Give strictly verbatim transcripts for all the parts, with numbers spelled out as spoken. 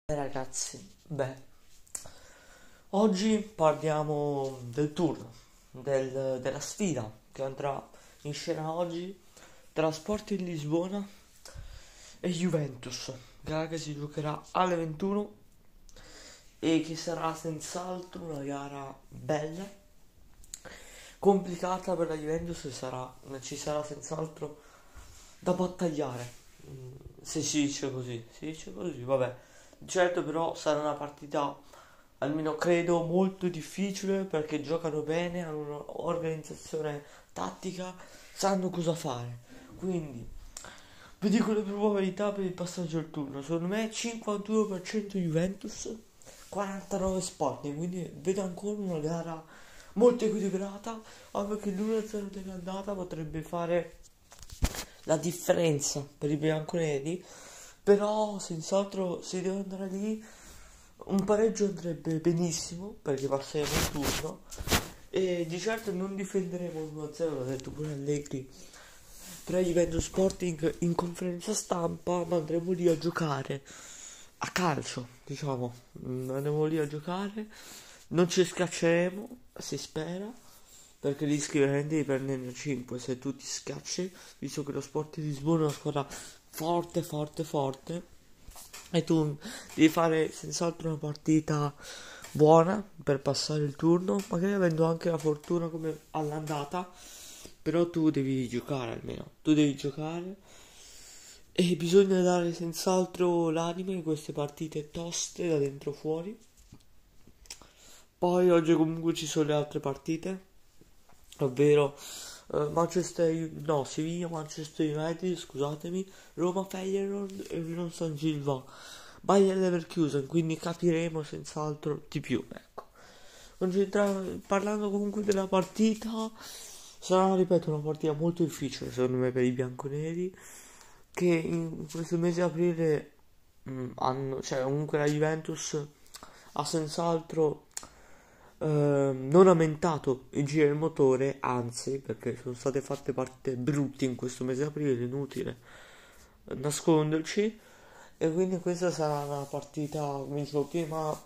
Eh, Ragazzi, beh, oggi parliamo del turno, del- della sfida che andrà in scena oggi tra Sporting Lisbona e Juventus, gara che si giocherà alle ventuno e che sarà senz'altro una gara bella, complicata per la Juventus e sarà, ci sarà senz'altro da battagliare. Mm, se si dice così, si dice così, vabbè. Certo, però sarà una partita, almeno credo, molto difficile perché giocano bene, hanno un'organizzazione tattica, sanno cosa fare. Quindi, vi dico le probabilità per il passaggio al turno. Secondo me cinquantuno per cento Juventus, quarantanove Sporting, quindi vedo ancora una gara molto equilibrata, anche perché l'uno a zero dell'andata potrebbe fare la differenza per i bianconeri, però senz'altro se devo andare lì un pareggio andrebbe benissimo perché passeremo il turno e di certo non difenderemo l'uno a zero, l'ha detto pure Allegri tra Juventus Sporting in conferenza stampa, ma andremo lì a giocare a calcio, diciamo. Mm, andremo lì a giocare, non ci scacceremo, si spera, perché rischi veramente di prenderne cinque se tu ti scacci, visto che lo Sporting Lisbona è una squadra forte, forte, forte, e tu devi fare senz'altro una partita buona per passare il turno, magari avendo anche la fortuna come all'andata, però tu devi giocare almeno, tu devi giocare e bisogna dare senz'altro l'anima in queste partite toste da dentro fuori. Poi oggi comunque ci sono le altre partite, ovvero eh, Manchester, U- no, Sevilla, Manchester United, scusatemi, Roma Feyenoord e Union San Gilva, Bayer Leverkusen, quindi capiremo senz'altro di più, ecco. Concentra- parlando comunque della partita, sarà, ripeto, una partita molto difficile secondo me per i bianconeri, che in questo mese di aprile mm, hanno, cioè comunque la Juventus ha senz'altro ehm, non aumentato il giro del motore, anzi, perché sono state fatte partite brutte in questo mese di aprile, inutile nasconderci, e quindi questa sarà una partita, come dicevo prima,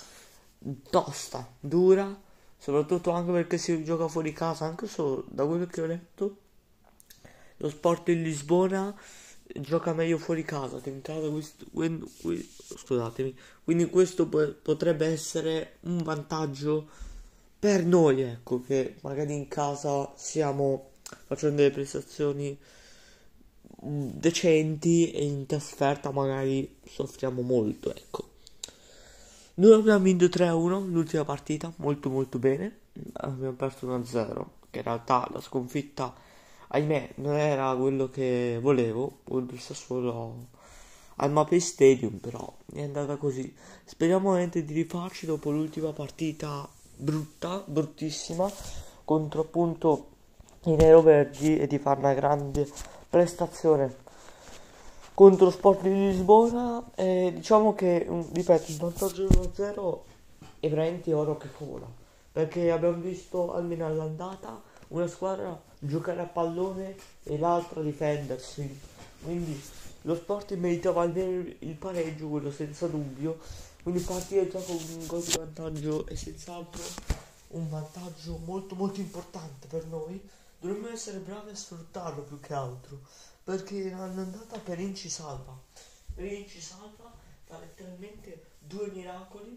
tosta, dura, soprattutto anche perché si gioca fuori casa, anche solo da quello che ho letto, lo sport in Lisbona gioca meglio fuori casa che in casa, questo- que- que- scusatemi, quindi questo po- potrebbe essere un vantaggio per noi, ecco, che magari in casa siamo facendo delle prestazioni mm, decenti e in trasferta magari soffriamo molto, ecco. Noi abbiamo vinto tre a uno l'ultima partita, molto molto bene. Abbiamo perso uno a zero, che in realtà la sconfitta, ahimè, non era quello che volevo, contro il Sassuolo al Mapei Stadium, però è andata così. Speriamo veramente di rifarci dopo l'ultima partita brutta, bruttissima, contro appunto i neroverdi e di fare una grande prestazione contro Sport di Lisbona. E diciamo che, mm, ripeto, il vantaggio uno a zero è veramente oro che cola, perché abbiamo visto almeno all'andata una squadra giocare a pallone e l'altra difendersi, quindi lo Sport meritava almeno il pareggio, quello senza dubbio, quindi partire già con un gol di vantaggio è senz'altro un vantaggio molto molto importante per noi. Dovremmo essere bravi a sfruttarlo più che altro, perché all'andata Perin ci salva. Perin ci salva, fa letteralmente due miracoli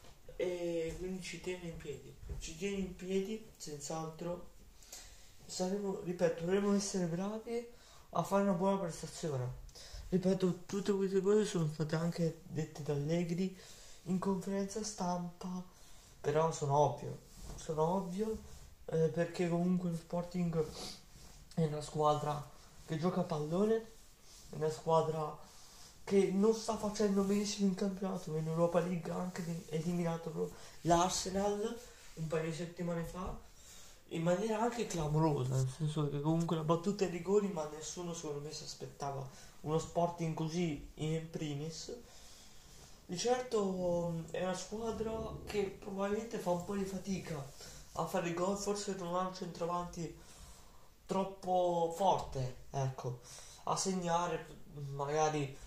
e quindi ci tiene in piedi. Ci tiene in piedi, senz'altro. Saremo, ripeto, dovremmo essere bravi a fare una buona prestazione. Ripeto, tutte queste cose sono state anche dette da Allegri in conferenza stampa, però sono ovvio, sono ovvio eh, perché comunque lo Sporting è una squadra che gioca a pallone, è una squadra che non sta facendo benissimo in campionato, in Europa League ha anche eliminato l'Arsenal un paio di settimane fa in maniera anche clamorosa, nel senso che comunque la battuta ai rigori, ma nessuno secondo me si aspettava uno Sporting così in primis. Di certo mh, è una squadra che probabilmente fa un po' di fatica a fare i gol, forse non ha un centravanti troppo forte, ecco, a segnare magari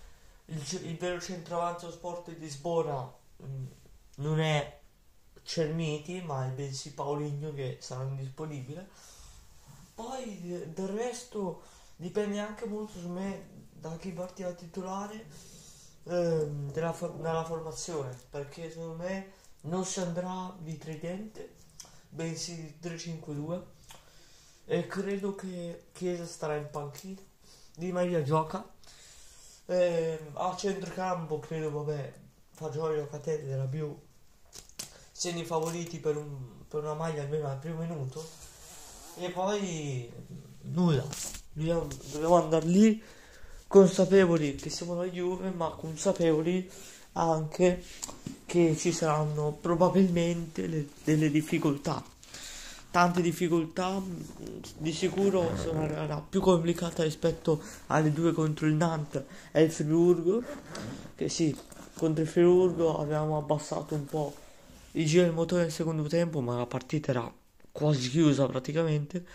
il, il vero centravanzo sport di Lisbona mh, non è Cermiti, ma è bensì Paulinho, che sarà indisponibile. Poi de- del resto dipende anche molto su me da chi partirà titolare, ehm, della, for- dalla formazione, perché secondo me non si andrà di tridente, bensì di tre cinque due, e credo che Chiesa starà in panchina, Di Maria gioca. Ehm, a centrocampo credo, vabbè, Fagioli e Locatelli era più siano i favoriti per, un- per una maglia almeno al primo minuto. E poi nulla, dobbiamo, dobbiamo andare lì consapevoli che siamo la Juve, ma consapevoli anche che ci saranno probabilmente le- delle difficoltà. Tante difficoltà, mh, di sicuro sarà una gara più complicata rispetto alle due contro il Nantes e il Friburgo, che sì, contro il Friburgo avevamo abbassato un po' il giro del motore nel secondo tempo, ma la partita era quasi chiusa praticamente.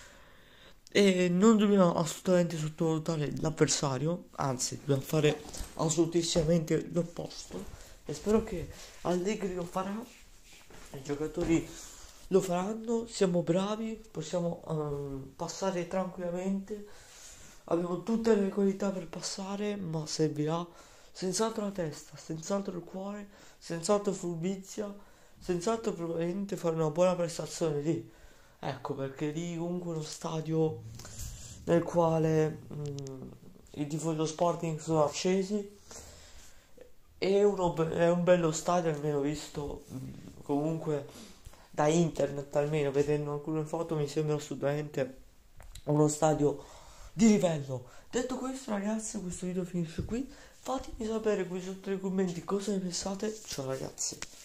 E non dobbiamo assolutamente sottovalutare l'avversario, anzi dobbiamo fare assolutissimamente l'opposto, e spero che Allegri lo farà, i giocatori lo faranno, siamo bravi, possiamo ehm, passare tranquillamente, abbiamo tutte le qualità per passare, ma servirà senz'altro la testa, senz'altro il cuore, senz'altro furbizia, senz'altro probabilmente fare una buona prestazione lì. Ecco, perché lì comunque uno stadio nel quale mh, i tifosi dello Sporting sono accesi, è, uno be- è un bello stadio, almeno visto mh, comunque da internet, almeno vedendo alcune foto mi sembra assolutamente uno stadio di livello. Detto questo, ragazzi, questo video finisce qui. Fatemi sapere qui sotto nei commenti cosa ne pensate. Ciao ragazzi.